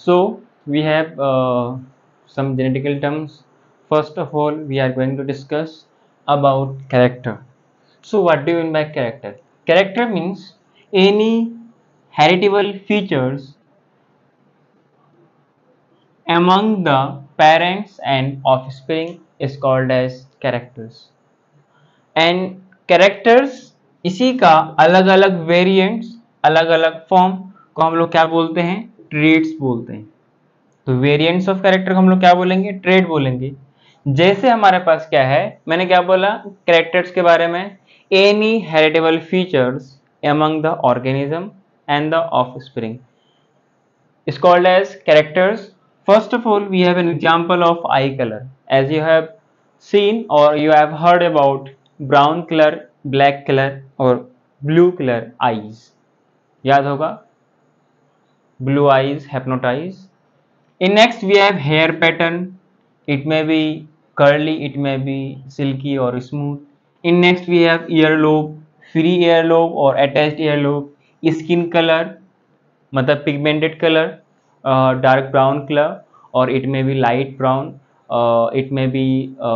So we have some genetical terms. First of all, we are going to discuss about character. So what do you mean by character? Character means any heritable features among the parents and offspring is called as characters. And characters इसी का अलग अलग variants, अलग अलग form को हम लोग क्या बोलते हैं? ट्रेड्स बोलते हैं। तो वेरिएंट्स ऑफ कैरेक्टर को हम लोग क्या बोलेंगे? ट्रेड बोलेंगे। जैसे हमारे पास क्या है, मैंने क्या बोला कैरेक्टर्स के बारे में? Any heritable features among the organism and the offspring is called as characters. First of all, we have an example of eye color. As you have seen or you have heard about brown color, black color और blue color eyes. याद होगा, blue eyes hypnotize. In next we have hair pattern. It may be curly, it may be silky or smooth. In next we have earlobe, free earlobe or attached earlobe. Skin color मतलब pigmented color, dark brown color or it may be light brown, it may be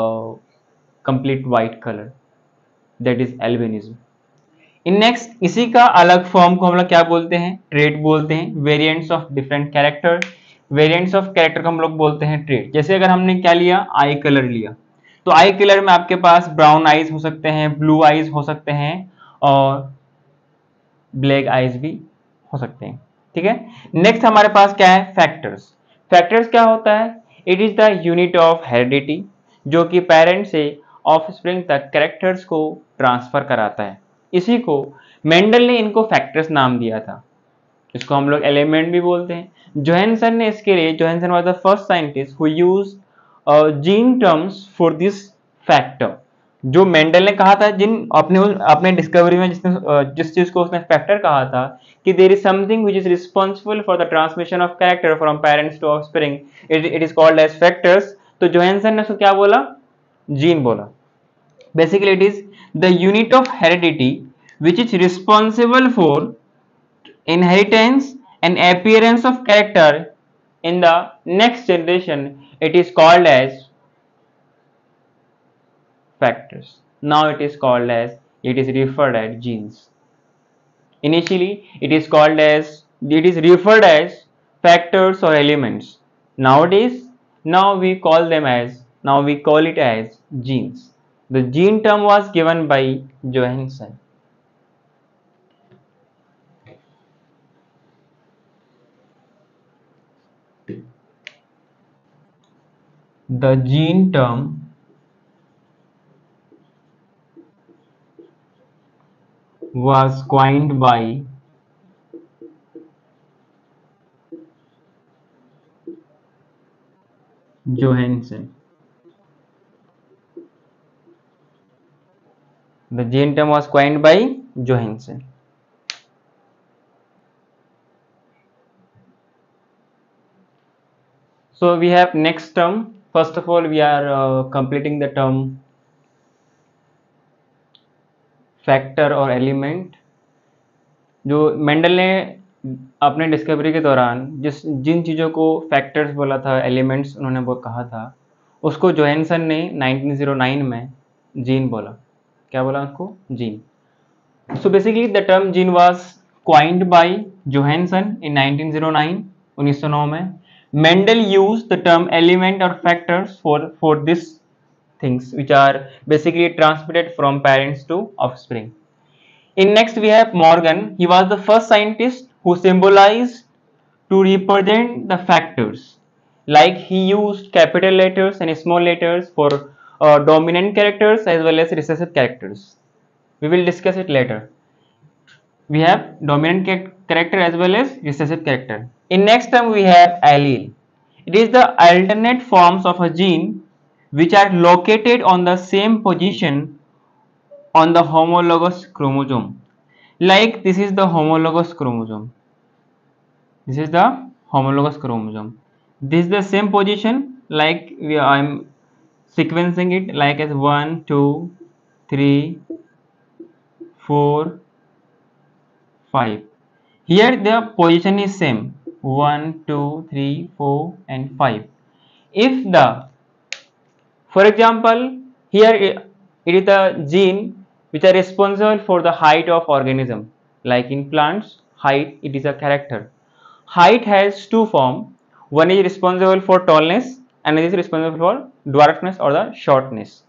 complete white color, that is albinism. इन next इसी का अलग form को हम लोग क्या बोलते हैं? ट्रेट बोलते हैं। Variants of different character, variants of character को हम लोग बोलते हैं ट्रेट। जैसे अगर हमने क्या लिया, आई कलर लिया, तो आई कलर में आपके पास ब्राउन आईज हो सकते हैं, ब्लू आईज हो सकते हैं और ब्लैक आईज भी हो सकते हैं। ठीक है, नेक्स्ट हमारे पास क्या है? फैक्टर्स। फैक्टर्स क्या होता है? It is the unit of heredity जो कि पेरेंट से ऑफस्प्रिंग तक कैरेक्टर्स को ट्रांसफर कराता है। इसी को मेंडल ने इनको फैक्टर्स नाम दिया था। इसको हम लोग एलिमेंट भी बोलते हैं। जोहानसन ने इसके लिए, Johannsen was the first scientist who used gene terms for this factor. जो मेंडल ने कहा था, जिन अपने डिस्कवरी में जिस चीज को उसने फैक्टर कहा था कि there is something which is responsible for the transmission of character from parents to offspring, it is called as factors. तो जोहानसन ने उसको क्या बोला? जीन बोला। Basically, it is the unit of heredity which is responsible for inheritance and appearance of character in the next generation. It is called as factors. Now it is called as, it is referred as genes. Initially, it is referred as factors or elements. Nowadays, now we call it as genes. The gene term was given by Johanson. The gene term was coined by Johanson. The gene term was coined by Johanson. So we have next term. First of all, we are completing the term factor और element. जो Mendel ने अपने discovery के दौरान जिन चीज़ों को factors बोला था, एलिमेंट्स उन्होंने वो कहा था, उसको जोहानसन ने 1909 में जीन बोला। क्या बोला उसको? Gene. So basically the term gene was coined by Johanson in 1909, 1909 में। Mendel used the term element or factors for this things which are basically transmitted from parents to offspring. In next we have Morgan. He was the first scientist who symbolized to represent the factors. Like he used capital letters and small letters for dominant characters as well as recessive characters. We will discuss it later. We have dominant character as well as recessive character. In next term we have allele. It is the alternate forms of a gene which are located on the same position on the homologous chromosome. Like this is the homologous chromosome. This is the homologous chromosome. This is the same position, like I am sequencing it like as 1, 2, 3, 4, 5. Here the position is same. 1, 2, 3, 4 and 5. If the, for example, here it is the gene which are responsible for the height of organism. Like in plants, height, it is a character. Height has two forms. One is responsible for tallness and it is responsible for dwarfness or the shortness.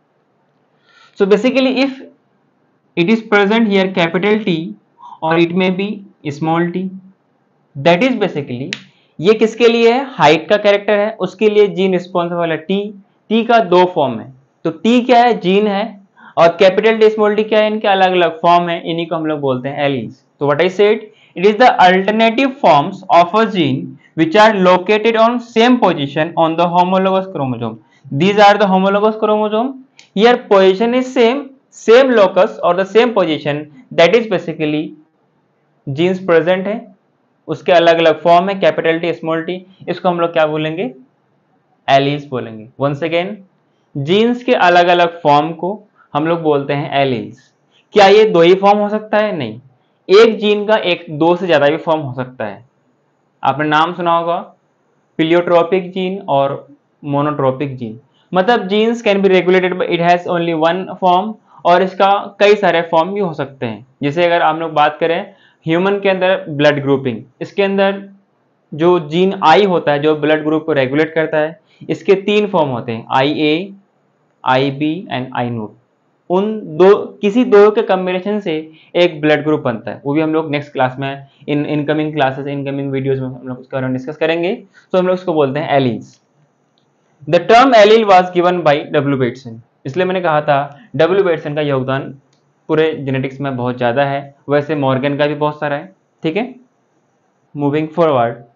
So basically, if it is present here capital T or it may be small t, that is basically ये किसके लिए है, height का character है, उसके लिए gene responsible है T. T का दो फॉर्म है, तो टी क्या है, जीन है, और कैपिटल टी स्मॉल टी क्या है, इनके अलग अलग फॉर्म है, इन्हीं को हम लोग बोलते हैं एलील्स. तो what I said, it is the alternative forms of a gene which are located on same position on the homologous chromosome. These are the homologous chromosome. Here position is same locus or the same position, that is basically genes present है, उसके अलग अलग form है, capital T small T, इसको हम लोग क्या बोलेंगे, एलील्स बोलेंगे. वंस अगेन, जीन्स के अलग अलग फॉर्म को हम लोग बोलते हैं एलील्स. क्या ये दो ही फॉर्म हो सकता है, नहीं, एक जीन का एक दो से ज्यादा भी फॉर्म हो सकता है. आपने नाम सुना होगा प्लियोट्रोपिक जीन और मोनोट्रोपिक जीन. मतलब genes can be regulated by it has only one form, और इसका कई सारे फॉर्म भी हो सकते हैं. जैसे अगर हम लोग बात करें ह्यूमन के अंदर ब्लड ग्रुपिंग, इसके अंदर जो जीन आई होता है जो ब्लड ग्रुप को रेगुलेट करता है, इसके तीन फॉर्म होते हैं, I A, I B and I not. उन दो, किसी दो के कॉम्बिनेशन से एक ब्लड ग्रुप बनता है. वो भी हम लोग नेक्स्ट क्लास में, इनकमिंग क्लासेस, इनकमिंग वीडियोस में हम लोग उसके बारे में डिस्कस करेंगे. तो हम लोग इसको बोलते हैं alleles. The term allele was given by W Bateson. इसलिए मैंने कहा था डब्ल्यू बेटसन का योगदान पूरे जेनेटिक्स में बहुत ज्यादा है. वैसे मॉर्गन का भी बहुत सारा है. ठीक है, मूविंग फॉरवर्ड,